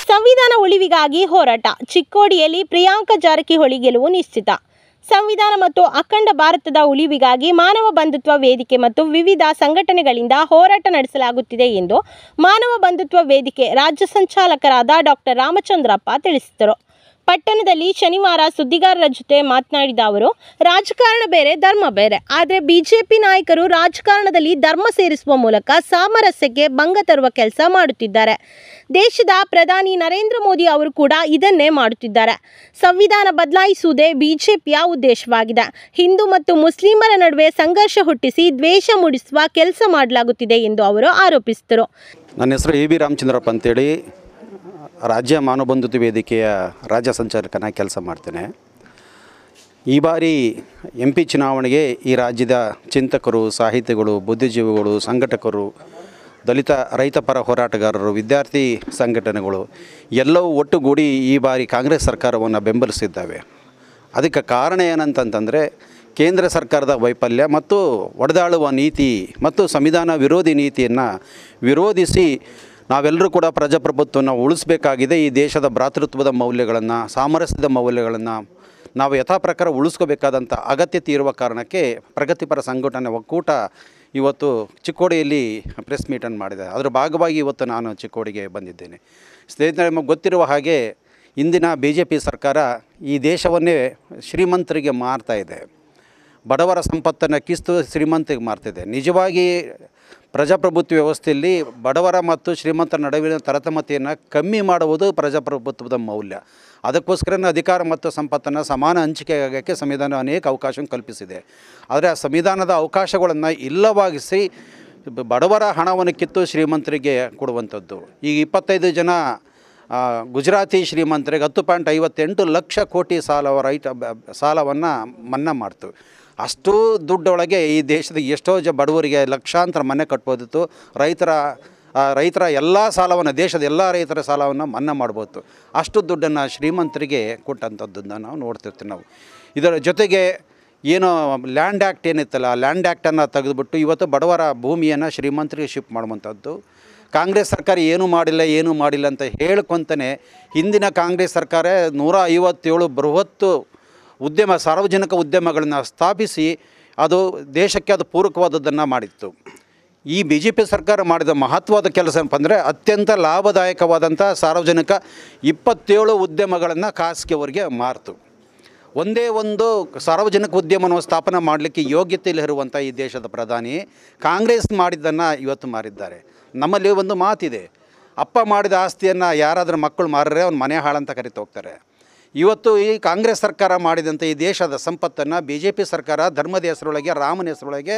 ಸಂವಿಧಾನ ಉಳಿವಿಗಾಗಿ ಹೋರಾಟ. ಚಿಕ್ಕೋಡಿಯಲ್ಲಿ ಪ್ರಿಯಾಂಕ ಜಾರಕಿಹೊಳಿ ಗೆಲುವು ನಿಶ್ಚಿತ. ಸಂವಿಧಾನ ಮತ್ತು ಅಖಂಡ ಭಾರತದ ಉಳಿವಿಗಾಗಿ ಮಾನವ ಬಂಧುತ್ವ ವೇದಿಕೆ ಮತ್ತು ವಿವಿಧ ಸಂಘಟನೆಗಳಿಂದ ಹೋರಾಟ ನಡೆಸಲಾಗುತ್ತಿದೆ ಎಂದು ಮಾನವ ಬಂಧುತ್ವ ವೇದಿಕೆ ರಾಜ್ಯ ಸಂಚಾಲಕರಾದ ಡಾಕ್ಟರ್ ರಾಮಚಂದ್ರಪ್ಪ ತಿಳಿಸಿದರು. ಪಟ್ಟಣದಲ್ಲಿ ಶನಿವಾರ ಸುದ್ದಿಗಾರರ ಜೊತೆ ಮಾತನಾಡಿದ ಅವರು, ರಾಜಕಾರಣ ಬೇರೆ, ಧರ್ಮ ಬೇರೆ. ಆದರೆ ಬಿಜೆಪಿ ನಾಯಕರು ರಾಜಕಾರಣದಲ್ಲಿ ಧರ್ಮ ಸೇರಿಸುವ ಮೂಲಕ ಸಾಮರಸ್ಯಕ್ಕೆ ಭಂಗ ತರುವ ಕೆಲಸ ಮಾಡುತ್ತಿದ್ದಾರೆ. ದೇಶದ ಪ್ರಧಾನಿ ನರೇಂದ್ರ ಮೋದಿ ಅವರು ಕೂಡ ಇದನ್ನೇ ಮಾಡುತ್ತಿದ್ದಾರೆ. ಸಂವಿಧಾನ ಬದಲಾಯಿಸುವುದೇ ಬಿಜೆಪಿಯ ಉದ್ದೇಶವಾಗಿದೆ. ಹಿಂದೂ ಮತ್ತು ಮುಸ್ಲಿಮರ ನಡುವೆ ಸಂಘರ್ಷ ಹುಟ್ಟಿಸಿ ದ್ವೇಷ ಮೂಡಿಸುವ ಕೆಲಸ ಮಾಡಲಾಗುತ್ತಿದೆ ಎಂದು ಅವರು ಆರೋಪಿಸಿದರು. ನನ್ನ ಹೆಸರು ಎ ಬಿ ರಾಮಚಂದ್ರಪ್ಪ ಅಂತೇಳಿ ರಾಜ್ಯ ಮಾನವ ಬಂಧುತ್ವ ವೇದಿಕೆಯ ರಾಜ್ಯ ಸಂಚಾಲಕನಾಗಿ ಕೆಲಸ ಮಾಡ್ತೇನೆ. ಈ ಬಾರಿ MP ಚುನಾವಣೆಗೆ ಈ ರಾಜ್ಯದ ಚಿಂತಕರು, ಸಾಹಿತಿಗಳು, ಬುದ್ಧಿಜೀವಿಗಳು, ಸಂಘಟಕರು, ದಲಿತ ರೈತಪರ ಹೋರಾಟಗಾರರು, ವಿದ್ಯಾರ್ಥಿ ಸಂಘಟನೆಗಳು ಎಲ್ಲವೂ ಒಟ್ಟುಗೂಡಿ ಈ ಬಾರಿ ಕಾಂಗ್ರೆಸ್ ಸರ್ಕಾರವನ್ನು ಬೆಂಬಲಿಸಿದ್ದಾವೆ. ಅದಕ್ಕೆ ಕಾರಣ ಏನಂತಂತಂದರೆ ಕೇಂದ್ರ ಸರ್ಕಾರದ ವೈಫಲ್ಯ ಮತ್ತು ಒಡೆದಾಳುವ ನೀತಿ ಮತ್ತು ಸಂವಿಧಾನ ವಿರೋಧಿ ನೀತಿಯನ್ನು ವಿರೋಧಿಸಿ ನಾವೆಲ್ಲರೂ ಕೂಡ ಪ್ರಜಾಪ್ರಭುತ್ವವನ್ನು ಉಳಿಸಬೇಕಾಗಿದೆ. ಈ ದೇಶದ ಭ್ರಾತೃತ್ವದ ಮೌಲ್ಯಗಳನ್ನು, ಸಾಮರಸ್ಯದ ಮೌಲ್ಯಗಳನ್ನು ನಾವು ಯಥಾ ಪ್ರಕಾರ ಉಳಿಸ್ಕೋಬೇಕಾದಂಥ ಅಗತ್ಯತೆ ಇರುವ ಕಾರಣಕ್ಕೆ ಪ್ರಗತಿಪರ ಸಂಘಟನೆ ಒಕ್ಕೂಟ ಇವತ್ತು ಚಿಕ್ಕೋಡಿಯಲ್ಲಿ ಪ್ರೆಸ್ ಮೀಟನ್ನು ಮಾಡಿದೆ. ಅದರ ಭಾಗವಾಗಿ ಇವತ್ತು ನಾನು ಚಿಕ್ಕೋಡಿಗೆ ಬಂದಿದ್ದೇನೆ. ಸ್ನೇಹಿತರೆ, ನಮಗೆ ಗೊತ್ತಿರುವ ಹಾಗೆ ಇಂದಿನ BJP ಸರ್ಕಾರ ಈ ದೇಶವನ್ನೇ ಶ್ರೀಮಂತರಿಗೆ ಮಾರ್ತಾ ಇದೆ. ಬಡವರ ಸಂಪತ್ತನ್ನು ಕಿತ್ತು ಶ್ರೀಮಂತಿಗೆ ಮಾರ್ತಿದೆ. ನಿಜವಾಗಿ ಪ್ರಜಾಪ್ರಭುತ್ವ ವ್ಯವಸ್ಥೆಯಲ್ಲಿ ಬಡವರ ಮತ್ತು ಶ್ರೀಮಂತರ ನಡುವಿನ ತಾರತಮ್ಯತೆಯನ್ನು ಕಮ್ಮಿ ಮಾಡುವುದು ಪ್ರಜಾಪ್ರಭುತ್ವದ ಮೌಲ್ಯ. ಅದಕ್ಕೋಸ್ಕರನೇ ಅಧಿಕಾರ ಮತ್ತು ಸಂಪತ್ತನ್ನು ಸಮಾನ ಹಂಚಿಕೆಯಾಗೋಕ್ಕೆ ಸಂವಿಧಾನ ಅನೇಕ ಅವಕಾಶ ಕಲ್ಪಿಸಿದೆ. ಆದರೆ ಆ ಸಂವಿಧಾನದ ಅವಕಾಶಗಳನ್ನು ಇಲ್ಲವಾಗಿಸಿ ಬಡವರ ಹಣವನ್ನು ಕಿತ್ತು ಶ್ರೀಮಂತರಿಗೆ ಕೊಡುವಂಥದ್ದು. ಈಗ 25 ಜನ ಗುಜರಾತಿ ಶ್ರೀಮಂತರಿಗೆ 10.58 ಲಕ್ಷ ಕೋಟಿ ಸಾಲವನ್ನು ಮನ್ನಾ ಮಾಡ್ತು. ಅಷ್ಟು ದುಡ್ಡೊಳಗೆ ಈ ದೇಶದ ಎಷ್ಟೋ ಬಡವರಿಗೆ ಲಕ್ಷಾಂತರ ಮನೆ ಕಟ್ಬೋದಿತ್ತು. ರೈತರ ಎಲ್ಲ ಸಾಲವನ್ನು, ದೇಶದ ಎಲ್ಲ ರೈತರ ಸಾಲವನ್ನು ಮನ್ನಾ ಮಾಡ್ಬೋದು. ಅಷ್ಟು ದುಡ್ಡನ್ನು ಶ್ರೀಮಂತರಿಗೆ ಕೊಟ್ಟಂಥದ್ದನ್ನು ನಾವು ನೋಡ್ತಿರ್ತೀವಿ. ನಾವು ಇದರ ಜೊತೆಗೆ ಏನು ಲ್ಯಾಂಡ್ ಆ್ಯಕ್ಟ್ ಏನಿತ್ತಲ್ಲ, ಲ್ಯಾಂಡ್ ಆ್ಯಕ್ಟನ್ನು ತೆಗೆದುಬಿಟ್ಟು ಇವತ್ತು ಬಡವರ ಭೂಮಿಯನ್ನು ಶ್ರೀಮಂತರಿಗೆ ಶಿಫ್ಟ್ ಮಾಡುವಂಥದ್ದು. ಕಾಂಗ್ರೆಸ್ ಸರ್ಕಾರ ಏನೂ ಮಾಡಿಲ್ಲ ಅಂತ ಹೇಳ್ಕೊತಾನೆ ಹಿಂದಿನ ಕಾಂಗ್ರೆಸ್ ಸರ್ಕಾರ 157 ಬೃಹತ್ತು ಸಾರ್ವಜನಿಕ ಉದ್ಯಮಗಳನ್ನು ಸ್ಥಾಪಿಸಿ ಅದು ದೇಶಕ್ಕೆ ಅದು ಪೂರಕವಾದದ್ದನ್ನು ಮಾಡಿತ್ತು. ಈ BJP ಸರ್ಕಾರ ಮಾಡಿದ ಮಹತ್ವದ ಕೆಲಸ ಏನಪ್ಪ ಅಂದರೆ ಅತ್ಯಂತ ಲಾಭದಾಯಕವಾದಂಥ ಸಾರ್ವಜನಿಕ 27 ಉದ್ಯಮಗಳನ್ನು ಖಾಸಗಿಯವರಿಗೆ ಮಾರ್ತು. ಒಂದೇ ಒಂದು ಸಾರ್ವಜನಿಕ ಉದ್ಯಮವನ್ನು ಸ್ಥಾಪನೆ ಮಾಡಲಿಕ್ಕೆ ಯೋಗ್ಯತೆಯಲ್ಲಿರುವಂಥ ಈ ದೇಶದ ಪ್ರಧಾನಿ ಕಾಂಗ್ರೆಸ್ ಮಾಡಿದ್ದನ್ನು ಇವತ್ತು ಮಾರಿದ್ದಾರೆ. ನಮ್ಮಲ್ಲಿ ಒಂದು ಮಾತಿದೆ, ಅಪ್ಪ ಮಾಡಿದ ಆಸ್ತಿಯನ್ನು ಯಾರಾದರೂ ಮಕ್ಕಳು ಮಾರಿದ್ರೆ ಅವ್ನು ಮನೆ ಹಾಳಂತ ಕರಿತಾ ಹೋಗ್ತಾರೆ. ಇವತ್ತು ಈ ಕಾಂಗ್ರೆಸ್ ಸರ್ಕಾರ ಮಾಡಿದಂಥ ಈ ದೇಶದ ಸಂಪತ್ತನ್ನು BJP ಸರ್ಕಾರ ಧರ್ಮದ ಹೆಸರೊಳಗೆ, ರಾಮನ ಹೆಸರೊಳಗೆ,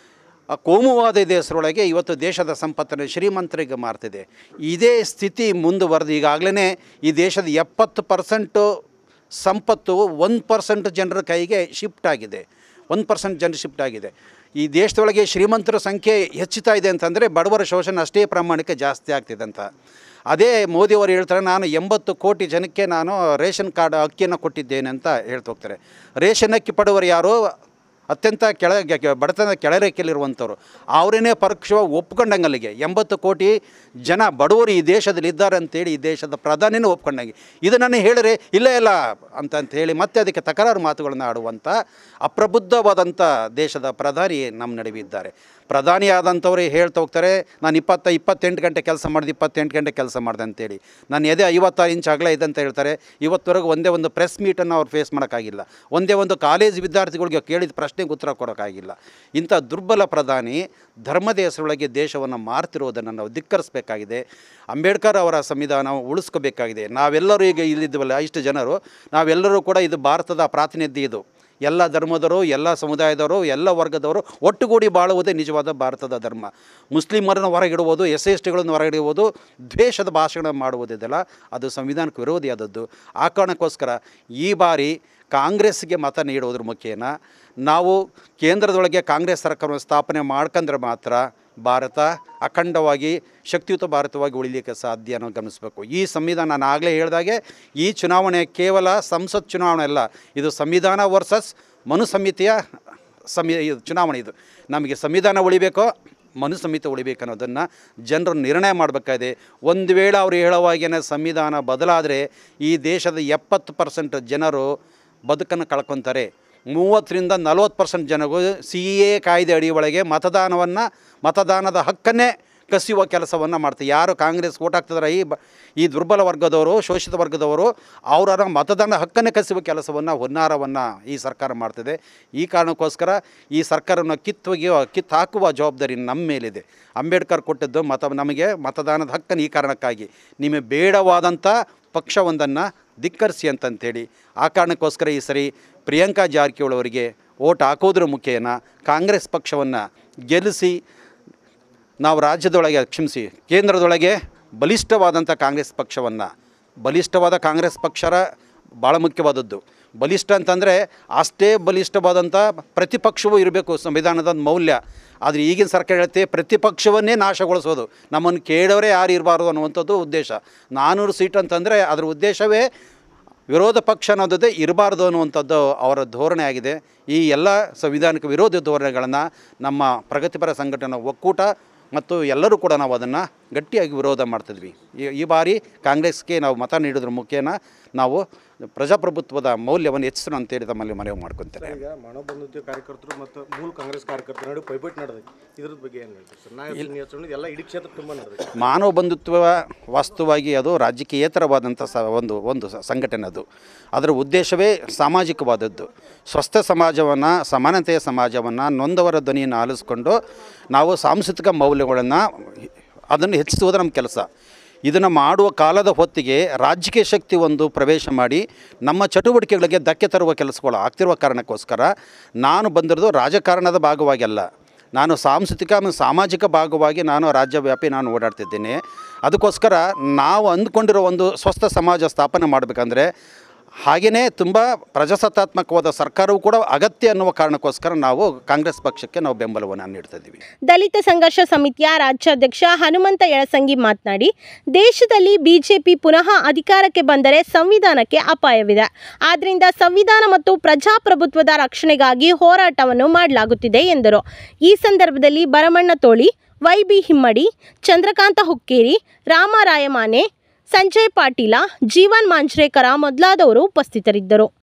ಕೋಮುವಾದದ ಹೆಸರೊಳಗೆ ಇವತ್ತು ದೇಶದ ಸಂಪತ್ತನ್ನು ಶ್ರೀಮಂತರಿಗೆ ಮಾರ್ತಿದೆ. ಇದೇ ಸ್ಥಿತಿ ಮುಂದುವರೆದು ಈಗಾಗಲೇ ಈ ದೇಶದ 70% ಸಂಪತ್ತು 1% ಜನರ ಕೈಗೆ ಶಿಫ್ಟ್ ಆಗಿದೆ. 1% ಜನರು ಶಿಫ್ಟ್ ಆಗಿದೆ. ಈ ದೇಶದೊಳಗೆ ಶ್ರೀಮಂತರ ಸಂಖ್ಯೆ ಹೆಚ್ಚುತ್ತಾ ಇದೆ ಅಂತಂದರೆ ಬಡವರ ಶೋಷಣೆ ಅಷ್ಟೇ ಪ್ರಮಾಣಕ್ಕೆ ಜಾಸ್ತಿ ಆಗ್ತಿದೆ ಅಂತ. ಅದೇ ಮೋದಿಯವರು ಹೇಳ್ತಾರೆ, ನಾನು 80 ಕೋಟಿ ಜನಕ್ಕೆ ನಾನು ರೇಷನ್ ಕಾರ್ಡ್ ಅಕ್ಕಿಯನ್ನು ಕೊಟ್ಟಿದ್ದೇನೆ ಅಂತ ಹೇಳ್ತಾ ಹೋಗ್ತಾರೆ. ರೇಷನ್ ಅಕ್ಕಿ ಪಡೆದವರು ಯಾರು? ಅತ್ಯಂತ ಬಡತನದ ಕೆಳರೇಖೆಯಲ್ಲಿರುವಂಥವ್ರು. ಅವರೇನೇ ಪರೋಕ್ಷವಾಗಿ ಒಪ್ಕೊಂಡಂಗೆ ಅಲ್ಲಿಗೆ 80 ಕೋಟಿ ಜನ ಬಡವರು ಈ ದೇಶದಲ್ಲಿ ಇದ್ದಾರೆ ಅಂತೇಳಿ ಈ ದೇಶದ ಪ್ರಧಾನಿನೂ ಒಪ್ಕೊಂಡಂಗೆ. ಇದನ್ನು ಹೇಳಿದ್ರೆ ಇಲ್ಲ ಅಂತ ಹೇಳಿ ಮತ್ತೆ ಅದಕ್ಕೆ ತಕರಾರು ಮಾತುಗಳನ್ನು ಆಡುವಂಥ ಅಪ್ರಬುದ್ಧವಾದಂಥ ದೇಶದ ಪ್ರಧಾನಿ ನಮ್ಮ ನಡುವೆ ಇದ್ದಾರೆ. ಪ್ರಧಾನಿ ಆದಂಥವ್ರು ಹೇಳ್ತಾ ಹೋಗ್ತಾರೆ, ನಾನು 28 ಗಂಟೆ ಕೆಲಸ ಮಾಡಿದೆ, 28 ಗಂಟೆ ಕೆಲಸ ಮಾಡಿದೆ ಅಂತೇಳಿ. ನಾನು ಎದೆ 56 ಇಂಚ್ ಅಗಲ ಇದೆ ಅಂತ ಹೇಳ್ತಾರೆ. ಇವತ್ತವರೆಗೂ ಒಂದೇ ಒಂದು ಪ್ರೆಸ್ ಮೀಟನ್ನು ಅವ್ರು ಫೇಸ್ ಮಾಡೋಕ್ಕಾಗಿಲ್ಲ. ಒಂದೇ ಒಂದು ಕಾಲೇಜ್ ವಿದ್ಯಾರ್ಥಿಗಳಿಗೆ ಕೇಳಿದ ಪ್ರಶ್ನೆಗೆ ಉತ್ತರ ಕೊಡೋಕ್ಕಾಗಿಲ್ಲ. ಇಂಥ ದುರ್ಬಲ ಪ್ರಧಾನಿ ಧರ್ಮದ ಹೆಸರೊಳಗೆ ದೇಶವನ್ನು ಮಾರ್ತಿರೋದನ್ನು ನಾವು ಧಿಕ್ಕರಿಸಬೇಕಾಗಿದೆ. ಅಂಬೇಡ್ಕರ್ ಅವರ ಸಂವಿಧಾನ ಉಳಿಸ್ಕೋಬೇಕಾಗಿದೆ. ನಾವೆಲ್ಲರೂ ಈಗ ಇಲ್ಲಿದ್ದೀವಲ್ಲ, ಇಷ್ಟು ಜನರು, ನಾವೆಲ್ಲರೂ ಕೂಡ ಇದು ಭಾರತದ ಪ್ರಾತಿನಿಧ್ಯ. ಇದು ಎಲ್ಲ ಧರ್ಮದವರು, ಎಲ್ಲ ಸಮುದಾಯದವರು, ಎಲ್ಲ ವರ್ಗದವರು ಒಟ್ಟುಗೂಡಿ ಬಾಳುವುದೇ ನಿಜವಾದ ಭಾರತದ ಧರ್ಮ. ಮುಸ್ಲಿಮರನ್ನು ಹೊರಗಿಡುವುದು, SC/ST ಗಳನ್ನು ಹೊರಗಿಡುವುದು, ದ್ವೇಷದ ಭಾಷಣ ಮಾಡುವುದಿದೆಲ್ಲ ಅದು ಸಂವಿಧಾನಕ್ಕೆ ವಿರೋಧಿಯಾದದ್ದು. ಆ ಕಾರಣಕ್ಕೋಸ್ಕರ ಈ ಬಾರಿ ಕಾಂಗ್ರೆಸ್ಗೆ ಮತ ನೀಡುವುದ್ರ ಮುಖೇನ ನಾವು ಕೇಂದ್ರದೊಳಗೆ ಕಾಂಗ್ರೆಸ್ ಸರ್ಕಾರವನ್ನು ಸ್ಥಾಪನೆ ಮಾಡ್ಕೊಂಡ್ರೆ ಮಾತ್ರ ಭಾರತ ಅಖಂಡವಾಗಿ ಶಕ್ತಿಯುತ ಭಾರತವಾಗಿ ಉಳಿಲಿಕ್ಕೆ ಸಾಧ್ಯ ಅನ್ನೋ ಗಮನಿಸಬೇಕು. ಈ ಸಂವಿಧಾನ ನಾನು ಆಗಲೇ ಹೇಳಿದಾಗೆ ಈ ಚುನಾವಣೆ ಕೇವಲ ಸಂಸತ್ ಚುನಾವಣೆ ಅಲ್ಲ, ಇದು ಸಂವಿಧಾನ ವರ್ಸಸ್ ಮನುಸಮಿತಿಯ ಚುನಾವಣೆ. ಇದು ನಮಗೆ ಸಂವಿಧಾನ ಉಳಿಬೇಕೋ ಮನುಸಂಹಿತೆ ಉಳಿಬೇಕನ್ನೋದನ್ನು ಜನರು ನಿರ್ಣಯ ಮಾಡಬೇಕಾಗಿದೆ. ಒಂದು ವೇಳೆ ಅವರು ಹೇಳುವಾಗೇನೆ ಸಂವಿಧಾನ ಬದಲಾದರೆ ಈ ದೇಶದ 70% ಜನರು ಬದುಕನ್ನು ಕಳ್ಕೊತಾರೆ. 30-40% ಜನರು CA ಕಾಯ್ದೆ ಅಡಿ ಒಳಗೆ ಮತದಾನದ ಹಕ್ಕನ್ನೇ ಕಸಿಯುವ ಕೆಲಸವನ್ನು ಮಾಡ್ತಾರೆ. ಯಾರು ಕಾಂಗ್ರೆಸ್ ಓಟ್ ಹಾಕ್ತಿದ್ದಾರೆ ಈ ದುರ್ಬಲ ವರ್ಗದವರು, ಶೋಷಿತ ವರ್ಗದವರು, ಅವರ ಮತದಾನ ಹಕ್ಕನ್ನೇ ಕಸಿಯುವ ಕೆಲಸವನ್ನು ಹುನ್ನಾರವನ್ನು ಈ ಸರ್ಕಾರ ಮಾಡ್ತಿದೆ. ಈ ಕಾರಣಕ್ಕೋಸ್ಕರ ಈ ಸರ್ಕಾರವನ್ನು ಕಿತ್ತಾಕುವ ಜವಾಬ್ದಾರಿ ನಮ್ಮ ಮೇಲಿದೆ. ಅಂಬೇಡ್ಕರ್ ಕೊಟ್ಟಿದ್ದು ನಮಗೆ ಮತದಾನದ ಹಕ್ಕನ್ನು ಈ ಕಾರಣಕ್ಕಾಗಿ ನಿಮಗೆ ಬೇಡವಾದಂಥ ಪಕ್ಷವೊಂದನ್ನು ಧಿಕ್ಕರಿಸಿ ಅಂತಂತೇಳಿ. ಆ ಕಾರಣಕ್ಕೋಸ್ಕರ ಈ ಸರಿ ಪ್ರಿಯಾಂಕಾ ಜಾರಕಿಹೊಳಿ ಅವರಿಗೆ ಓಟ್ ಹಾಕೋದ್ರ ಮುಖೇನ ಕಾಂಗ್ರೆಸ್ ಪಕ್ಷವನ್ನು ಗೆಲ್ಲಿಸಿ ನಾವು ರಾಜ್ಯದೊಳಗೆ ಕೇಂದ್ರದೊಳಗೆ ಬಲಿಷ್ಠವಾದಂಥ ಕಾಂಗ್ರೆಸ್ ಪಕ್ಷವನ್ನು, ಬಲಿಷ್ಠವಾದ ಕಾಂಗ್ರೆಸ್ ಪಕ್ಷ ಭಾಳ ಮುಖ್ಯವಾದದ್ದು. ಬಲಿಷ್ಠ ಅಂತಂದರೆ ಅಷ್ಟೇ ಬಲಿಷ್ಠವಾದಂಥ ಪ್ರತಿಪಕ್ಷವೂ ಇರಬೇಕು, ಸಂವಿಧಾನದ ಮೌಲ್ಯ. ಆದರೆ ಈಗಿನ ಸರ್ಕಾರ ಹೇಳುತ್ತೆ ಪ್ರತಿಪಕ್ಷವನ್ನೇ ನಾಶಗೊಳಿಸೋದು, ನಮ್ಮನ್ನು ಕೇಳೋರೇ ಯಾರು ಇರಬಾರ್ದು ಅನ್ನುವಂಥದ್ದು ಉದ್ದೇಶ. 400 ಸೀಟ್ ಅಂತಂದರೆ ಅದರ ಉದ್ದೇಶವೇ ವಿರೋಧ ಪಕ್ಷ ಅನ್ನೋದೇ ಇರಬಾರ್ದು ಅನ್ನುವಂಥದ್ದು ಅವರ ಧೋರಣೆ ಆಗಿದೆ. ಈ ಎಲ್ಲ ಸಂವಿಧಾನಿಕ ವಿರೋಧಿ ಧೋರಣೆಗಳನ್ನು ನಮ್ಮ ಪ್ರಗತಿಪರ ಸಂಘಟನೆ ಒಕ್ಕೂಟ ಮತ್ತು ಎಲ್ಲರೂ ಕೂಡ ನಾವು ಅದನ್ನು ಗಟ್ಟಿಯಾಗಿ ವಿರೋಧ ಮಾಡ್ತಿದ್ವಿ. ಈ ಬಾರಿ ಕಾಂಗ್ರೆಸ್ಗೆ ನಾವು ಮತ ನೀಡೋದ್ರ ಮುಖೇನ ನಾವು ಪ್ರಜಾಪ್ರಭುತ್ವದ ಮೌಲ್ಯವನ್ನು ಹೆಚ್ಚಿಸೋಣ ಅಂತೇಳಿ ತಮ್ಮಲ್ಲಿ ಮನವಿ ಮಾಡ್ಕೊತಾರೆ. ಈಗ ಮಾನವಬಂಧುತ್ವ ಕಾರ್ಯಕರ್ತರು ಮತ್ತು ಮೂಲ ಕಾಂಗ್ರೆಸ್ ಕಾರ್ಯಕರ್ತರ ನಡುವೆ ಪೈಪೋಟಿ ನಡೆದೈತಿ. ಇದ್ರ ಬಗ್ಗೆ ಏನು ಹೇಳ್ತೀವಿ ಸರ್? ನಾಯಕ ಎಲ್ಲ ಇಡೀ ಕ್ಷೇತ್ರ ತುಂಬ ನಡೆದೈತಿ. ಮಾನವ ಬಂಧುತ್ವ ವಾಸ್ತವವಾಗಿ ಅದು ರಾಜಕೀಯೇತರವಾದಂಥ ಒಂದು ಸಂಘಟನೆ. ಅದರ ಉದ್ದೇಶವೇ ಸಾಮಾಜಿಕವಾದದ್ದು. ಸ್ವಸ್ಥ ಸಮಾಜವನ್ನು, ಸಮಾನತೆಯ ಸಮಾಜವನ್ನು, ನೊಂದವರ ಧ್ವನಿಯನ್ನು ಆಲಿಸ್ಕೊಂಡು ನಾವು ಸಾಂಸ್ಕೃತಿಕ ಮೌಲ್ಯಗಳನ್ನು ಅದನ್ನು ಹೆಚ್ಚಿಸುವುದು ನಮ್ಮ ಕೆಲಸ. ಇದನ್ನು ಮಾಡುವ ಕಾಲದ ಹೊತ್ತಿಗೆ ರಾಜಕೀಯ ಶಕ್ತಿ ಒಂದು ಪ್ರವೇಶ ಮಾಡಿ ನಮ್ಮ ಚಟುವಟಿಕೆಗಳಿಗೆ ಧಕ್ಕೆ ತರುವ ಕೆಲಸಗಳು ಆಗ್ತಿರುವ ಕಾರಣಕ್ಕೋಸ್ಕರ ನಾನು ಬಂದಿರೋದು ರಾಜಕಾರಣದ ಭಾಗವಾಗಿ ಅಲ್ಲ, ನಾನು ಸಾಮಾಜಿಕ ಭಾಗವಾಗಿ ನಾನು ರಾಜ್ಯವ್ಯಾಪಿ ನಾನು ಓಡಾಡ್ತಿದ್ದೇನೆ. ಅದಕ್ಕೋಸ್ಕರ ನಾವು ಅಂದ್ಕೊಂಡಿರೋ ಒಂದು ಸ್ವಸ್ಥ ಸಮಾಜ ಸ್ಥಾಪನೆ ಮಾಡಬೇಕಂದ್ರೆ ಹಾಗೆಯೇ ತುಂಬ ಪ್ರಜಾಸತ್ತಾತ್ಮಕವಾದ ಸರ್ಕಾರವೂ ಕೂಡ ಅಗತ್ಯ ಅನ್ನುವ ಕಾರಣಕ್ಕೋಸ್ಕರ ನಾವು ಕಾಂಗ್ರೆಸ್ ಪಕ್ಷಕ್ಕೆ ನಾವು ಬೆಂಬಲವನ್ನು ನೀಡ್ತಿದ್ದೀವಿ. ದಲಿತ ಸಂಘರ್ಷ ಸಮಿತಿಯ ರಾಜ್ಯಾಧ್ಯಕ್ಷ ಹನುಮಂತ ಯಳಸಂಗಿ ಮಾತನಾಡಿ, ದೇಶದಲ್ಲಿ ಬಿಜೆಪಿ ಪುನಃ ಅಧಿಕಾರಕ್ಕೆ ಬಂದರೆ ಸಂವಿಧಾನಕ್ಕೆ ಅಪಾಯವಿದೆ. ಆದ್ದರಿಂದ ಸಂವಿಧಾನ ಮತ್ತು ಪ್ರಜಾಪ್ರಭುತ್ವದ ರಕ್ಷಣೆಗಾಗಿ ಹೋರಾಟವನ್ನು ಮಾಡಲಾಗುತ್ತಿದೆ ಎಂದರು. ಈ ಸಂದರ್ಭದಲ್ಲಿ ಭರಮಣ್ಣ ತೋಳಿ, YB ಹಿಮ್ಮಡಿ, ಚಂದ್ರಕಾಂತ ಹುಕ್ಕೇರಿ, ರಾಮ ರಾಯಮಾನೆ, ಸಂಜಯ್ ಪಾಟೀಲ, ಜೀವನ್ ಮಾಂಜ್ರೇಕರ ಮೊದಲಾದವರು ಉಪಸ್ಥಿತರಿದ್ದರು.